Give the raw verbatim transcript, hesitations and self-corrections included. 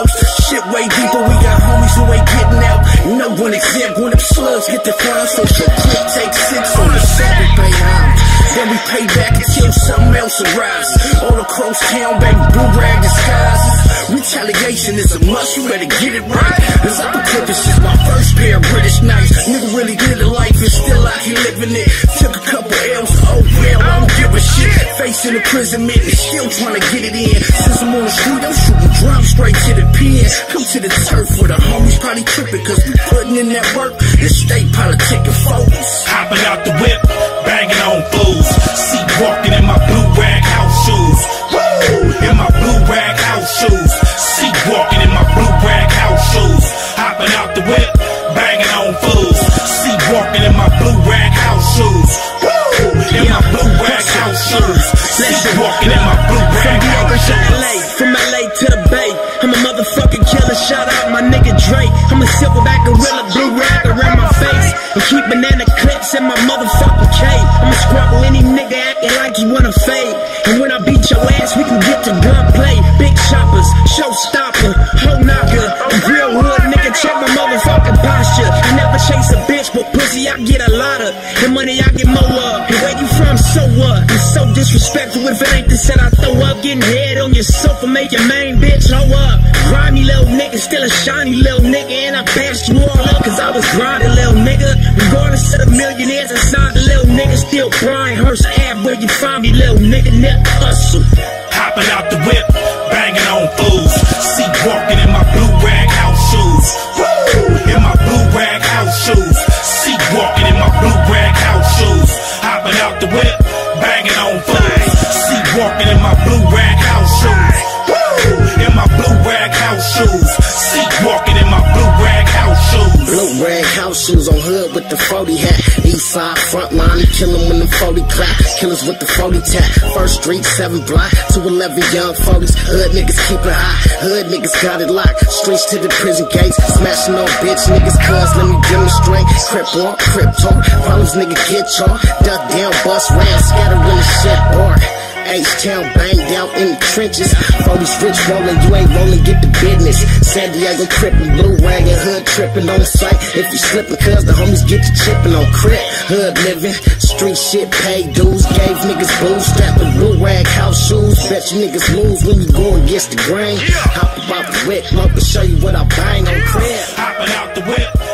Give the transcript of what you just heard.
house. Shit way deeper, we got homies who ain't getting out. No one exempt when them slugs get the fine. So shit clip take six on the seven, pay high. Then we pay back until something else arrives. All across town, baby, blue rag disguises. Retaliation is a must, you better get it right. Cause I'm a clip, it's just my first pair of British nights. Nigga really did a life and still out here living it. Took a couple L's, oh well, I don't give a shit. Facing imprisonment and still trying to get it in. Since I'm on the street, I'm shooting drums straight to the pen. Come to the turf where the homies probably tripping, cause we putting in that work and stay politicking focus. Hopping out the whip, banging on fools. See walking in my blue rag house shoes. Woo! In my blue rag house shoes. See walking in my blue rag house shoes. Hopping out the whip, banging on fools. See walking in my blue rag house shoes. Woo! In my blue rag house shoes. See walking in my blue rag house shoes. From L A to the Bay, I'm a motherfucking killer. Shout out my nigga Drake. I'm a silverback gorilla, blue rag around my face, and keep banana clips in my motherfucking cape. I'ma squabble any nigga acting like he wanna fade. And when I beat your ass, we can get to gunplay. Big choppers, showstopper, hoe knocker. I'm real hood, nigga, check my motherfucking posture. I never chase a bitch, but pussy I get a lot of. And money I get more of. And where you from, so what? I'm so disrespectful if it ain't the set I throw up. Getting head on your sofa, make your main bitch hoe up. Grimy little nigga, still a shiny little nigga. And I passed you all up, cause I was grinding, little nigga. Regardless of the millionaires inside the little nigga, still Brian Hurst Ave where you find me, little nigga, never hustle. Hopping out the whip, banging on fools. See walking in my blue rag house shoes. Woo! In my blue rag house shoes. See walking in my blue rag house shoes. Hopping out the whip, banging on fools. See walking in my blue rag house shoes. Woo! In my blue rag house shoes. See walking in my blue rag house shoes. Blue rag house shoes on hood with the forty hat. East side front line, kill them when the forty clap. Killers with the forty tap. First street, seven block, two eleven young forties. Hood niggas keep it hot. Hood niggas got it locked. Streets to the prison gates. Smashing on bitch niggas, cuz let me demonstrate. Crip on, crip talk. Problems nigga get y'all. Duck down, bust round, scatter when the shit bar. H-Town banged out in the trenches. forties rich rolling, you ain't rolling, get the business. San Diego crippin', blue rag and hood trippin' on sight. If you slippin', cuz the homies get you chippin' on crip. Hood living, street shit, pay dues, gave niggas booze, strappin' blue rag house shoes. Bet you niggas lose when you go against the grain. Hop about the whip, love to show you what I bang on crib. Hopping out the whip.